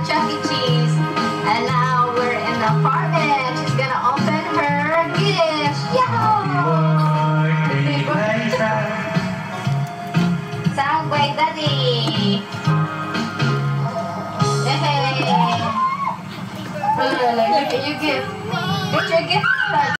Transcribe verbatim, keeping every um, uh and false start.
at Chuck E. Cheese. And now we're in the apartment. She's gonna open her gift. Yahoo! Subway Daddy. Yay! Look at your gift. Get your gift.